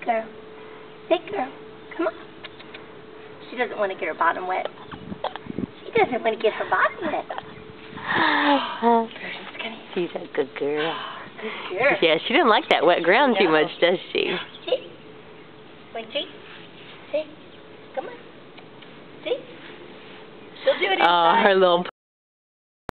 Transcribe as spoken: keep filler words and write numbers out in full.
girl. Big girl. Come on. She doesn't want to get her bottom wet. She doesn't want to get her bottom wet. She's a good girl. Good girl. Yeah, she didn't like that wet ground too No. much, does she? See? Want to see? See? Come on. See? She'll do it inside. Oh, her little